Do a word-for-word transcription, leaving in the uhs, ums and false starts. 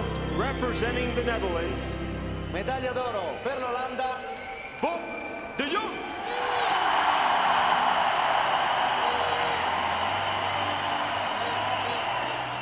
medalist representing the Netherlands. Medaglia d'oro per l'Olanda, Bob de Jong.